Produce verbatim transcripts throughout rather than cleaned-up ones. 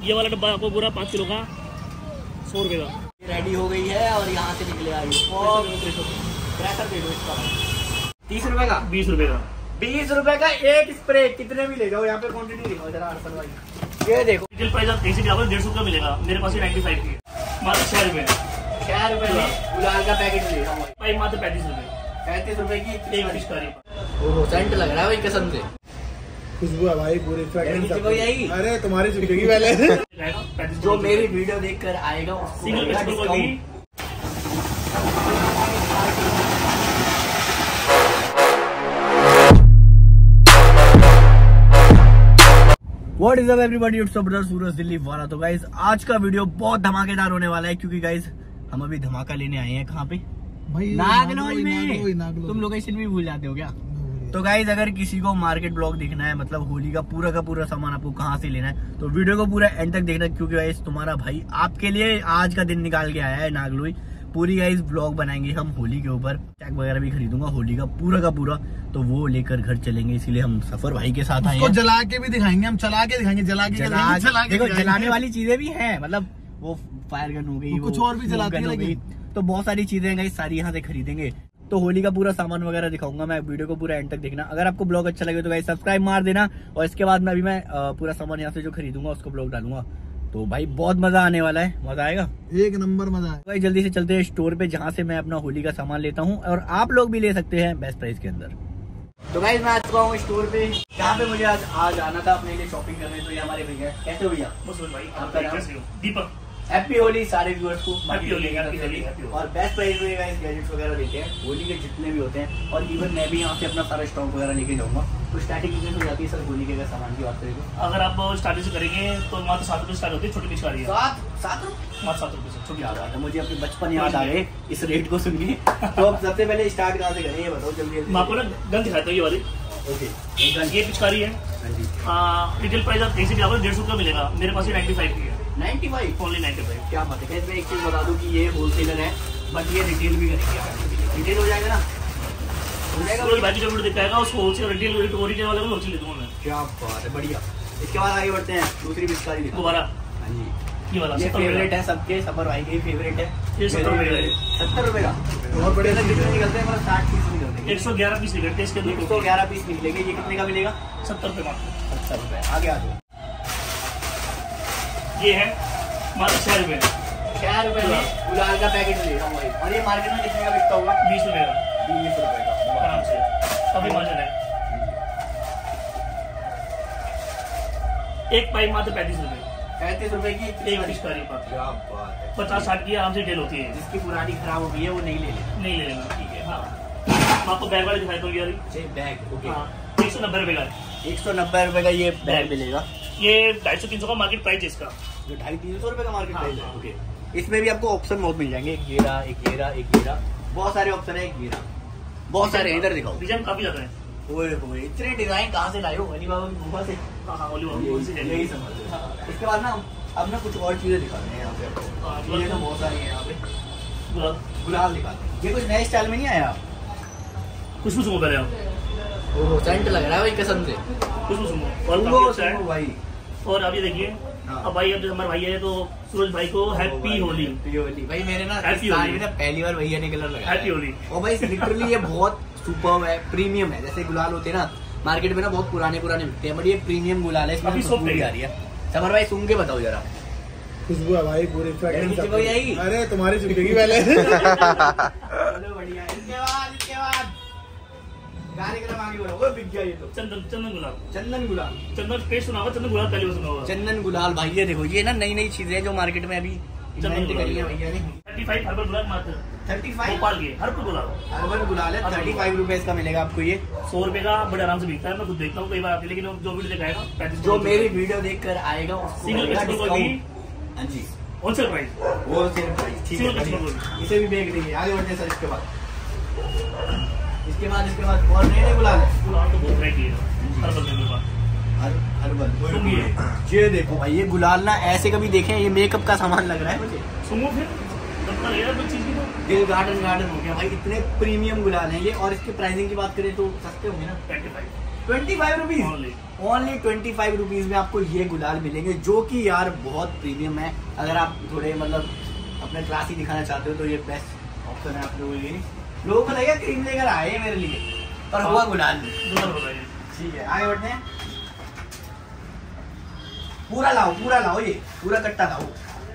ये वाला डब्बा आपको पूरा पाँच किलो का सौ रुपये का रेडी हो गई है और यहाँ से निकले आई प्रेशर दे दो इसका। तीस रुपए का बीस रुपये का बीस रुपए का एक स्प्रे कितने भी ले जाओ। यहाँ पे क्वांटिटी दिखाओ जरा अरसल भाई। ये देखो रिटेल प्राइस आप ऐसे भी आपको डेढ़ सौ का मिलेगा, मेरे पास नाइन्टी फाइव की मात्र छह रुपये छह रुपए में गुलाल का पैकेट ले जाओ भाई, मात्र पैंतीस रुपये पैंतीस रुपए की एक पिचकारी। ओह सेंट लग रहा है भाई कसम से। खुशबू है भाई पूरी फ्रेग्रेंस आई। अरे तुम्हारी चुकेगी पहले। जो मेरी वीडियो देखकर आएगा उसको सिंगल पिचकारी को भी What is up everybody, it's your brother सूरज दिल्ली वाला। तो गाइज आज का वीडियो बहुत धमाकेदार होने वाला है क्योंकि गाइज हम अभी धमाका लेने आए हैं। कहाँ पे भाई? नागलोई में। नागलोई, नागलोई। तुम लोकेशन भी भूल जाते हो क्या? तो गाइज अगर किसी को मार्केट ब्लॉग देखना है, मतलब होली का पूरा का पूरा सामान आपको कहाँ से लेना है, तो वीडियो को पूरा एंड तक देखना क्योंकि गाइज तुम्हारा भाई आपके लिए आज का दिन निकाल के आया है नागलोई। पूरी गाइज ब्लॉग बनाएंगे हम होली के ऊपर। चैक वगैरह भी खरीदूंगा होली का पूरा का पूरा, तो वो लेकर घर चलेंगे, इसीलिए हम सफर भाई के साथ आए हैं। जला के भी दिखाएंगे, हम चला के दिखाएंगे, जला के जला, जला के देखो जलाने वाली चीजें भी हैं, मतलब वो फायर गन हो गई, कुछ और भी जलाती हो गई, तो बहुत सारी चीजें गाइस सारी यहाँ से खरीदेंगे। तो होली का पूरा सामान वगैरह दिखाऊंगा मैं, वीडियो को पूरा एंड तक देखना। अगर आपको ब्लॉग अच्छा लगे तो गाइस सब्सक्राइब मार देना, और इसके बाद में अभी मैं पूरा सामान यहाँ से जो खरीदूंगा उसको ब्लॉग डालूंगा। तो भाई बहुत मजा आने वाला है, मजा आएगा, एक नंबर मजा आएगा। भाई जल्दी से चलते हैं स्टोर पे जहाँ से मैं अपना होली का सामान लेता हूँ, और आप लोग भी ले सकते हैं बेस्ट प्राइस के अंदर। तो गाइस मैं आ चुका हूँ स्टोर पे, जहाँ पे मुझे आज आज आना था अपने लिए शॉपिंग करने। तो ये हमारे भैया, कैसे हो भैया? भाई आपका नाम दीपक। हैप्पी होली सारे व्यूअर्स को। Happy Holi, happy Holi, happy Holi. और बेस्ट प्राइस में गाइस गैजेट्स वगैरह देते हैं होली के जितने भी होते हैं, और इवन मैं भी यहाँ से अपना सारा स्टॉक वगैरह लेके जाऊंगा। तो स्टार्टिंग कितने हो जाती है सर होली के सामान की बात करें तो? अगर आप स्टार्टिंग से करेंगे तो मात्र सात रुपये स्टार्ट होती है छोटी पिचकारी है। सात सात मात्र सात रुपये से छोटी याद आता है मुझे, अपने बचपन याद आ गए इस रेट को सुन के। तो अब सबसे पहले स्टार्ट कहाँ से करें ये बताओ जल्दी। मैं आपको ना गन दिखाता हूँ ये वाली। ओके ये पिचकारी है, रिटेल प्राइस आप ऐसे भी आपको डेढ़ सौ का मिलेगा, मेरे पास नाइन्टी फाइव की है। Ninety five only ninety five. क्या बात है। मैं एक चीज बता दूं कि ये होलसेलर है, बट ये रिटेल भी करेंगे। रिटेल हो जाएगा ना, हो जाएगा भाई जो वीडियो दिखाएगा उसको होलसेल रिटेल ओरिजिनल वाले को होलसेल ले दूंगा मैं। क्या बात है, बढ़िया। इसके बाद आगे बढ़ते हैं, दूसरी पिचकारी दिखाओ दोबारा। हाँ जी, ये वाला ये फेवरेट है सबके, सफर भाई के फेवरेट है। ये सत्तर रुपए का है। सत्तर रुपए का बहुत बढ़िया। कितने निकलते हैं? मतलब साठ पीस निकलते हैं। एक सौ ग्यारह पीस निकलते हैं इसके अंदर। एक सौ ग्यारह पीस निकलेंगे। ये कितने का मिलेगा? सत्तर रुपए मात्र। सत्तर रुपए। आगे आ जाओ। ये है मात्र छह रुपए छह रुपए में गुलाल का पैकेट ले रहा हूँ भाई। और ये मार्केट में कितने का बिकता होगा? बीस रुपए का। बीस रुपए का आराम से, काफी मार्जिन है। एक पाइप मात्र पैंतीस रुपए पैंतीस रुपए की एक पिचकारी पात्र। क्या बात है। पचास साठ की आराम से डेल होती है। जिसकी पुरानी खराब हो गई है वो नहीं ले लेना। नहीं ले लेना, ठीक है। हाँ मैं आपको बैग वाले दिखाता हूँ यार। Bag okay. हाँ एक सौ नब्बे रुपए का। एक सौ नब्बे रुपए का ये बैग मिलेगा। ये ढाई सौ तीन सौ का मार्केट प्राइस है इसका। जो ढाई तीन सौ रुपए का मार्केट प्राइस है। हाँ, ओके। इसमें भी आपको ऑप्शन बहुत मिल जाएंगे, एक घेरा, एक घेरा, एक घेरा, बहुत सारे ऑप्शन है। एक घेरा बहुत सारे हैं, इधर दिखाओ। डिजाइन काफी ज्यादा है। ओए ओए इतने डिजाइन कहाँ से लाए हो? अली बाबा की गुफा से। हाँ हाँ ओली यही समझ लो। इसके बाद ना अब ना कुछ और चीजें दिखाते हैं यहाँ पे आपको। ये तो बहुत सारी है यहाँ पे। गुलाब गुलाल दिखाते हैं। ये कुछ नए स्टाइल में नहीं आया? खुशबू सुनो पहले आप। ओह सेंट लग रहा है भाई कसम से। खुशबू सुनो और वो काफी अच्छा है भाई। और अब ये देखिए, अब भाई अब जो हमारे भाई है तो सूरज भाई को हैप्पी होली। हैप्पी होली भाई। मेरे ना हैप्पी साल होली में ना पहली बार भैया ने कलर लगाया। हैप्पी होली। और भाई लिटरली ये बहुत सुपर्ब है, प्रीमियम है। जैसे गुलाल होते हैं ना मार्केट में ना बहुत पुराने पुराने मिलते हैं, बट ये प्रीमियम गुलाल है। इसमें खुशबू आ रही है। समर भाई सुन के बताओ जरा। खुशबू है भाई पूरी फ्रेग्रेंस। आई। अरे तुम्हारी चुकेगी पहले। चलो बढ़िया। इसके बाद इसके बाद गाने का नाम आगे बोलो। वो बिक गया ये तो। चंदन चंदन गुलाब। चंदन गुलाल। चंदन पेस्ट सुना होगा, चंदन गुलाब पहले सुना होगा। चंदन गुलाल भाई ये देखो, ये ना नई नई चीजें जो मार्केट में अभी चंदन करी है भैया ने। थर्टी फाइव हर्बल गुलाब मात्र थर्टी फाइव भोपाल के हर्बल गुलाब। हर्बल गुलाल है। थर्टी फाइव रुपीज का मिलेगा आपको ये। सौ रुपए का बड़े आराम से बिकता है। मैं खुद देखता हूँ कई बार आती है, लेकिन जो वीडियो दिखाएगा पैंतीस। जो मेरी वीडियो देखकर आएगा उसको सिंगल मिलेगा पिचकारी को भी डिस्काउंट। हाँ जी होलसेल प्राइस। होलसेल प्राइस ठीक सिंगल है। पिचकारी को भी। इसे भी बेच देंगे। आगे बढ़ते हैं सर। इसके बाद इसके बाद इसके बाद और नए नए गुलाल है। गुलाब तो बहुत वैरायटी है हर्बल में मेरे पास। हर्बल। ये देखो भाई, ये गुलाल ना ऐसे कभी देखे, ये मेकअप का सामान लग रहा है मुझे। सुनो फिर लगता है यार कुछ चीज की तो दिल गार्डन गार्डन हो गया भाई। इतने प्रीमियम गुलाल हैं ये, और इसके प्राइसिंग की बात करें तो सस्ते होंगे ना। Twenty five twenty five rupees. Only. Only twenty five rupees में आपको ये गुलाल मिलेंगे, जो कि यार बहुत प्रीमियम है। अगर आप थोड़े मतलब अपने क्लास ही दिखाना चाहते हो तो ये बेस्ट ऑप्शन है आप लोगों के लिए। लोगों को लगेगा क्रीम लेकर आए मेरे लिए, पर हुआ गुलाल। ठीक है, आगे बढ़ते हैं। पूरा लाओ, पूरा लाओ, ये पूरा कट्टा लाओ।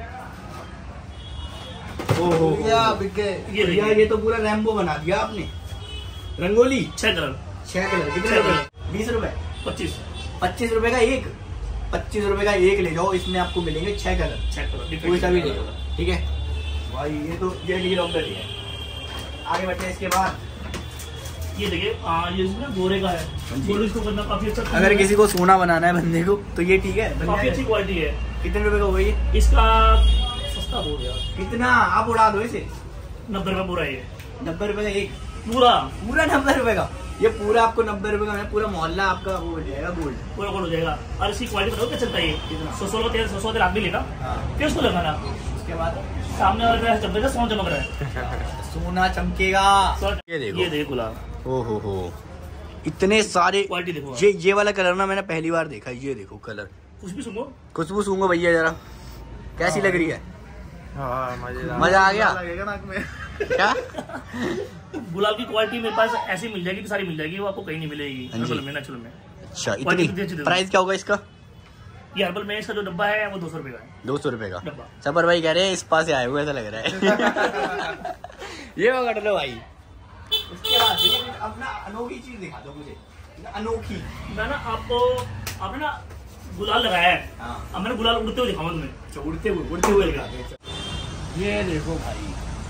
ओहो ये यार, ये तो पूरा रैम्बो बना दिया आपने। रंगोली छह कलर, छह कलर कितने रुपए? बीस रुपए, पच्चीस पच्चीस रुपए का एक, पच्चीस रुपए का एक ले जाओ। इसमें आपको मिलेंगे छह कलर, छह कलर कोई सा भी ले जाओ। ठीक है भाई, ये तो ये डी रॉकर ही है। आगे बढ़ते हैं। इसके बाद ये देखिए, ये इसमें गोरे का है, गोरे इसको करना काफी अच्छा। अगर किसी को सोना बनाना है बंदे को तो ये ठीक है, काफी अच्छी क्वालिटी है। कितने रुपए का होगा ये? इसका सस्ता हो गया। कितना? आप उड़ा दो इसे। नब्बे रुपए पूरा ये, नब्बे रुपए का एक पूरा पूरा नब्बे रुपए का। ये पूरा आपको नब्बे रुपए का, पूरा मोहल्ला आपका वो हो जाएगा गोल्ड, पूरा गोल्ड हो जाएगा। और इसकी क्वालिटी बताओ क्या चलता है? कितना? सौ सौ तेल सौ सौ तेल आदमी लेगा, फिर उसको लगाना। उसके बाद सामने वाला चमकेगा, सोना चमक रहा है, सोना चमकेगा। ये देखो, ये देखो गुलाब। ओ हो हो, इतने सारे क्वालिटी देखो। ये ये वाला कलर ना मैंने पहली बार देखा। ये देखो कलर, कुछ भी सुनो, खुशबू सूंघो भैया जरा, कैसी लग रही है? मजा आ गया लगेगा नाक में। क्या? गुलाब की क्वालिटी मेरे पास ऐसी मिल जाएगी, सारी मिल जाएगी, वो आपको कहीं नहीं मिलेगी हाँ जी। हर्बल में, नेचुरल में। अच्छा, क्वालिटी इतनी अच्छी प्राइस क्या होगा इसका? ये हर्बल में इसका जो डब्बा है वो दो सौ रुपए का है। दो सौ रुपए का डब्बा। सबर भाई कह रहे हैं इस पास से आए हुए ऐसा लग रहा है। ये पकड़ लो भाई। उसके बाद ये अपना अनोखी चीज दिखा दो मुझे, अनोखी। मैं ना आपको, आपने ना गुलाल लगाया है, हाँ। अब मैंने गुलाल उड़ते हुए दिखाऊंगा तुम्हें। अच्छा, उड़ते हुए उड़ते हुए दिखा दो। ये देखो भाई,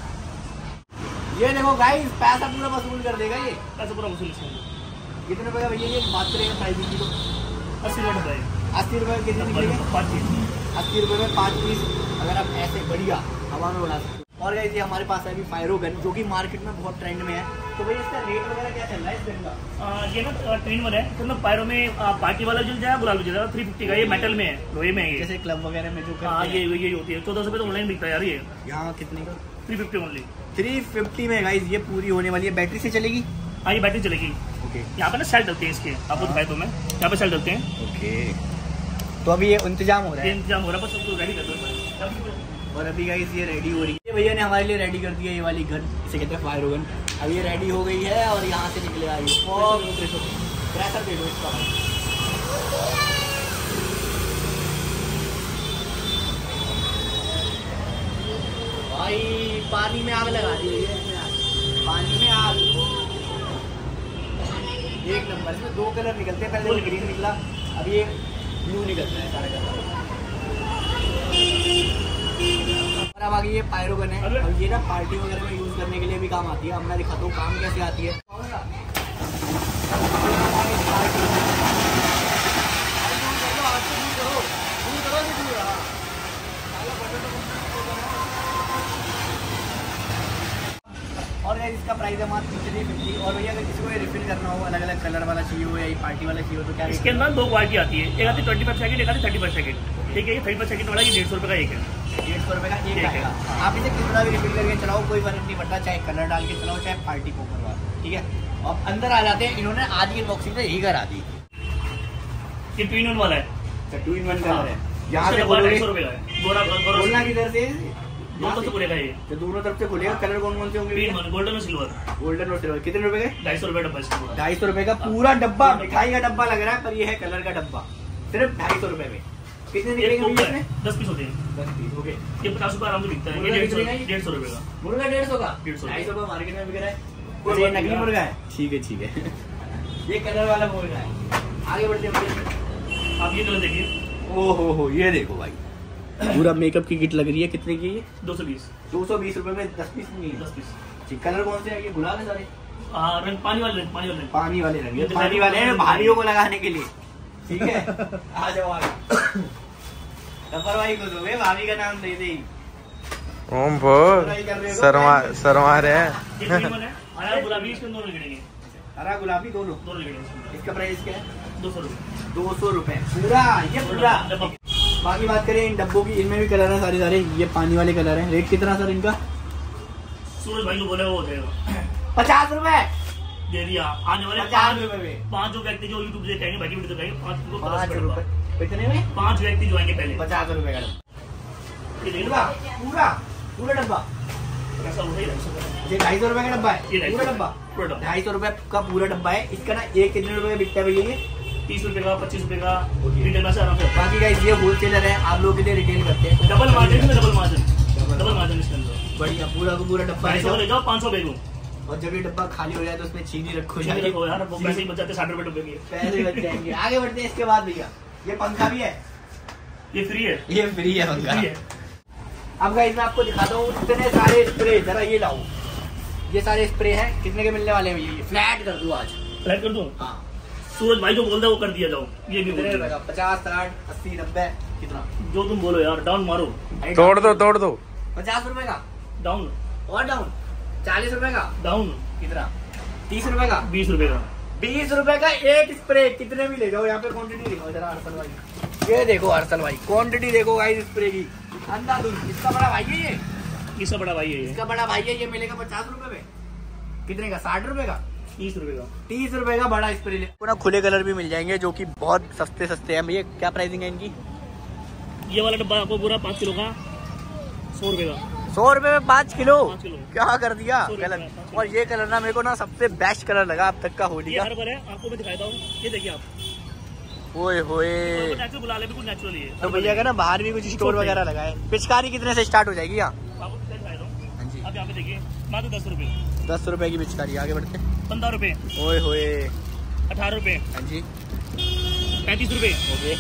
ये देखो गाइस, पैसा पूरा वसूल कर देगा ये। ऐसा पूरा वसूल। कितने रुपए का भैया ये बात करेंगे प्राइस की? तो अस्सी रुपए का है। अस्सी रुपए में कितने निकलेंगे? पाँच पीस। अस्सी रुपए में पाँच पीस। अगर आप ऐसे बढ़िया हवा में उड़ा सकते हो। और गाइस ये हमारे पास है अभी फायरो गन, जो कि मार्केट में बहुत ट्रेंड में है। तो भाई इसका रेट वगैरह क्या चल रहा है इस गन का? ये ना ट्रेंड में है, मतलब पायरो में पार्टी वाला जल जाएगा, गुलाल जल जाएगा। थ्री फिफ्टी का ये मेटल में है, लोहे में है ये। जैसे क्लब वगैरह में जो हाँ, ये यही होती है। चौदह सौ रुपए तो ऑनलाइन बिकता है यार ये। यहाँ कितने का? Three fifty only. Three fifty में गाइस ये पूरी होने वाली है। बैटरी से चलेगी? हाँ, ये बैटरी चलेगी। ओके, यहाँ पे ना सेल डलते हैं इसके, आपको दिखाए तो मैं, यहाँ पे सेल डलते हैं। ओके, तो अभी ये इंतजाम हो रहा ये है, इंतजाम हो रहा है, बस उसको रेडी कर दो। और अभी गाइस ये रेडी हो रही है। भैया ने हमारे लिए रेडी कर दिया ये वाली गन, इसे कहते हैं फायरो गन। अब ये रेडी हो गई है और यहाँ से निकलेगा ये। और प्रेशर दे दो इसका भाई। पानी में आग लगा दी है इसमें, आग पानी में आग। एक नंबर। इसमें दो कलर निकलते हैं, पहले ग्रीन निकला, अब ये ब्लू निकलता है सारा कलर। और अब आगे ये पायरो गन है। अब ये ना पार्टी वगैरह में यूज करने के लिए भी काम आती है। अब मैं दिखाता हूँ काम कैसे आती है। और यार इसका प्राइस है मात्र थ्री फिफ्टी। और भैया अगर किसी को रिफिल करना हो, अलग अलग कलर वाला चाहिए हो या पार्टी वाला चाहिए हो तो क्या? इसके अंदर दो क्वालिटी आती है, एक आती है ट्वेंटी फाइव सेकंड, एक आती है थर्टी फाइव सेकंड। ठीक है, ये थर्टी फाइव सेकंड वाला ये डेढ़ सौ रुपए का एक है। डेढ़ सौ रुपए का एक आएगा। आप इसे कितना भी रिफिल करके चलाओ, कोई फर्क नहीं पड़ता, चाहे कलर डाल के चलाओ चाहे पार्टी को करवा। ठीक है, अब अंदर आ जाते हैं। इन्होंने आज की अनबॉक्सिंग से यही करा दी। ये टू इन वन वाला है, टू इन वन कलर है। यहाँ से ढाई सौ रुपए का है। गोरा बोलना किधर से? दोनों से खुलेगा ये, तो दोनों तरफ से खुलेगा। कलर कौन कौन से होंगे? गोल्डन और सिल्वर। गोल्डन और सिल्वर। कितने रुपए का? ढाई सौ रुपए डब्बा इसका। ढाई सौ रुपए का पूरा डब्बा। मिठाई का डब्बा लग रहा है, पर ये है कलर का डब्बा, सिर्फ ढाई सौ रुपए में। कितने निकलेंगे? दस पीस होते हैं। दस पीस। ओके, ये पचास रुपए आराम से बिकता है। ये डेढ़ सौ रुपए का मुर्गा, डेढ़ सौ का, डेढ़ सौ ढाई सौ का मार्केट में बिक रहा है। ये नकली मुर्गा है। ठीक है ठीक है। ये कलर वाला मुर्गा है। आगे बढ़ते हैं। आप ये कलर देखिए। ओ हो हो, ये देखो भाई, पूरा मेकअप की किट लग रही है। कितने की है? दो सौ बीस। दो सौ बीस रुपए में दस पीस नहीं है? दस पीस। ठीक, कलर कौन से है? ये गुलाल है सारे? हाँ, रंग पानी वाले रंग, पानी वाले रंग। पानी वाले रंग। ये पानी वाले हैं भारियों को लगाने के लिए। ठीक है, आ जाओ आगे। सफर भाई को दो, भाभी का नाम दे दे। ओम बोल, शर्मा शर्मा रहे हैं। ये टू इन वन है, हरा गुलाबी, इसके दोनों गिनेंगे। हरा गुलाबी दोनों दोनों गिनेंगे। इसका प्राइस क्या है? दो सौ रुपए। दो सौ रुपए पूरा। ये पूरा। बाकी बात करें इन डब्बों की, इनमें भी कलर है सारे सारे। ये पानी वाले कलर हैं। रेट कितना सर इनका? सूरज भाई को बोले वो हो जाएगा पचास रुपए। दे दिया। आने वाले पचास पाँच रुपए में पाँच जो व्यक्ति जो यूट्यूब देखेंगे बाकी वीडियो देखेंगे पाँच को पचास पाँच रुपए रुपए डब्बा। कितने में? पाँच व्यक्ति जो आएंगे पहले पचास रुपए का ये देख लो। पूरा पूरा पूरा डब्बा ऐसा होता ही रहता है। ये ढाई सौ रुपए का डब्बा ये है ढाई सौ पूरा डब्बा पूरा डब्बा ढाई सौ रुपए का पूरा डब्बा है। इसका ना एक कितने रुपए का बिकता है भैया ये? तीस रुपए का पच्चीस रुपए का रिटेल में से आराम से। बाकी गाइस ये होलसेलर है, आप लोगों के लिए रिटेल करते हैं। डबल मार्जिन में डबल मार्जिन डबल मार्जिन इसके अंदर बढ़िया पूरा का पूरा डब्बा ढाई सौ है। ले जाओ पाँच सौ बेचो। और जब ये डब्बा खाली हो जाए तो उसमें चीनी रखो चीनी जाए रखो यार वो पैसे ही बच जाते साठ रुपए डब्बे के। पैसे बच जाएंगे। आगे बढ़ते हैं। इसके बाद भैया ये पंखा भी है, ये फ्री है ये फ्री है पंखा। फ्री है। अब गाइस मैं आपको दिखाता हूँ इतने सारे स्प्रे, जरा ये लाओ। ये सारे स्प्रे हैं, कितने के मिलने वाले हैं भैया? ये फ्लैट कर दूं आज, फ्लैट कर दूं। हाँ सूरज भाई जो बोलता है वो कर दिया जाओ। ये भी कितने बोल रुपए का? पचास साठ अस्सी नब्बे कितना जो तुम बोलो यार डाउन मारो तोड़ दो तोड़ दो। पचास रुपए का डाउन और डाउन चालीस रुपए का डाउन कितना? तीस रुपए का बीस रुपए का बीस रुपए का एक स्प्रे। कितने भी ले जाओ। यहाँ पे क्वांटिटी दिखाओ जरा हर्षल भाई। ये देखो हर्षल भाई क्वांटिटी देखो गाइस स्प्रे की अंधाधुंध। इसका बड़ा भाई है ये, इसका बड़ा भाई है ये इसका बड़ा भाई है। ये मिलेगा पचास रुपए में। कितने का? साठ रुपए का तीस रुपए का तीस रुपए का बड़ा स्प्रे ले। पूरा खुले कलर भी मिल जाएंगे जो कि बहुत सस्ते सस्ते हैं भैया। क्या प्राइसिंग है इनकी? ये वाला डब्बा आपको पूरा पाँच किलो का सौ रुपए का सौ रुपए में पाँच किलो पाँच किलो। क्या कर दिया सौ रुपए कलर। का, पाँच किलो। और ये कलर ना मेरे को ना सबसे बेस्ट कलर लगा अब तक का होली ये का। हर बार है आपको मैं दिखाता हूँ। ये देखिए आप ओए होए नेचुरल बुला ले बिल्कुल नेचुरल ही है। तो भैया का ना बाहर भी कुछ स्टोर वगैरह लगा है। पिचकारी कितने से स्टार्ट हो जाएगी यहाँ? आपको दिखाता हूँ। हाँ जी अब यहाँ पे देखिए मात्र दस रुपए दस रुपए की पिचकारी। आगे बढ़ते। पंद्रह रुपए ओए होए अठारह रुपए हाँ जी पैंतीस रुपए ओके।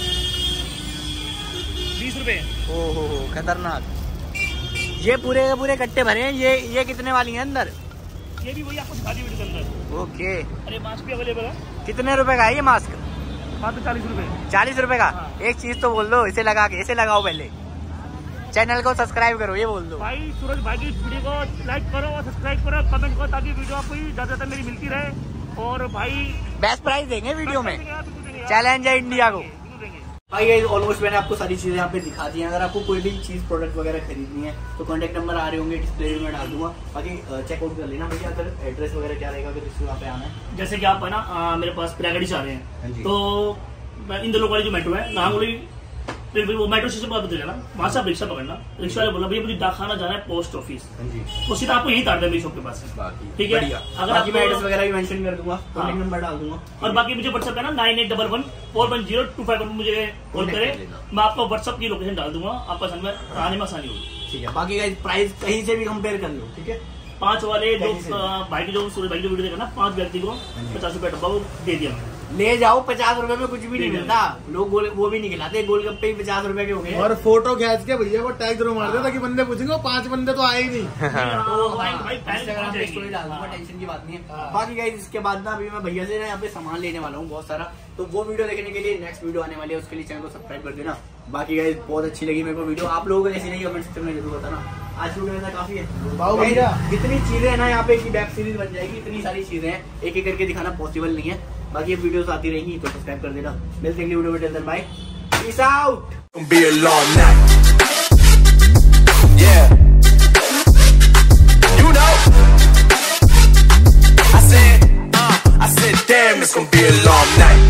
बीस रुपए ओ हो हो खतरनाक। ये पूरे के पूरे कट्टे भरे हैं। ये ये कितने वाली हैं अंदर? ये भी वही आपको दिखा दी वीडियो के अंदर। ओके अरे मास्क भी अवेलेबल है कितने रुपए का है ये मास्क? मात्र चालीस रुपए चालीस रुपए का। हाँ। एक चीज तो बोल दो, इसे लगा के इसे लगाओ पहले। चैनल को सब्सक्राइब करो ये बोल दो। भाई सूरज भाई की वीडियो को लाइक करो और सब्सक्राइब करो कमेंट करो ताकि वीडियो आपको ज्यादा ज्यादा मेरी मिलती रहे। और भाई बेस्ट प्राइस देंगे वीडियो में। चैलेंज चैलेंज है इंडिया को। देंगे। भाई ये ऑलमोस्ट मैंने आपको सारी चीजें यहाँ पे दिखा दी हैं। अगर आपको कोई भी चीज प्रोडक्ट वगैरह खरीदनी है तो कॉन्टेक्ट नंबर आ रहे होंगे डिस्प्ले में डाल दूंगा। बाकी चेकआउट कर लेना भैया। अगर एड्रेस वगैरह क्या रहेगा अगर इसको यहाँ पे आना है। जैसे कि आप है ना आ, मेरे पास प्रयागराज से आ रहे हाँ हैं जी। तो मैं इन दोनों वाली जो मेट्रो है नांगोली फिर भी वो मेट्रो स्टेशन पर बदल जाना वहां से आप रिक्शा पकड़ना। रिक्शा वाले बोला भैया मुझे डाकखाना जाना है पोस्ट ऑफिस। वो सीधा आपको यही तार दे मेरी शॉप के पास है। ठीक है अगर बाकी मैं एड्रेस वगैरह भी मेंशन कर दूंगा, कॉन्टेक्ट नंबर डाल दूंगा। और बाकी मुझे व्हाट्सएप है ना nine eight double one four one zero two five one मुझे कॉल करे। मैं आपको व्हाट्सएप की लोकेशन डाल दूंगा। आपका समय में आने में आसानी होगी। ठीक है बाकी प्राइस कहीं से भी कंपेयर कर लो। ठीक है पांच वाले जो कहीं से। आ, भाई की जो सूरज भाई की वीडियो देखा ना पांच व्यक्ति को पचास रुपया डब्बा वो दे दिया मैंने। ले जाओ पचास रुपए में कुछ भी नहीं ठीक है। मिलता। लोग गोल वो भी नहीं खिलाते। गोलगप्पे ही पचास रुपए के हो गए। और फोटो खींच के भैया को टैग जरूर मार दे ताकि बंदे पूछेंगे वो पांच बंदे तो आए ही नहीं। तो भाई भाई पहले इंस्टाग्राम पहुंच पे जाएगी। स्टोरी डाल दूंगा, हाँ। टेंशन की बात नहीं है। हाँ। बाकी गाइस इसके बाद ना अभी मैं भैया से ना यहाँ पे सामान लेने वाला हूँ बहुत सारा। तो वो वीडियो देखने के लिए नेक्स्ट वीडियो आने वाली है, उसके लिए चैनल को सब्सक्राइब कर देना। बाकी गाइस बहुत अच्छी लगी मेरे को वीडियो। आप लोगों को कैसी लगी कमेंट सेक्शन में जरूर बताना। आज वीडियो में काफी है। बाबू Guys, भैया। इतनी चीजें है ना यहाँ पे की वेब सीरीज बन जाएगी। इतनी सारी चीजें हैं एक एक करके दिखाना पॉसिबल नहीं है। बाकी ये वीडियोस आती रहेंगी तो सब्सक्राइब कर देना। मिलते हैं अगली वीडियो में। Till then bye, peace out. Gonna be a long night. Yeah. You know. I said, uh, I said, damn, it's gonna be a long night.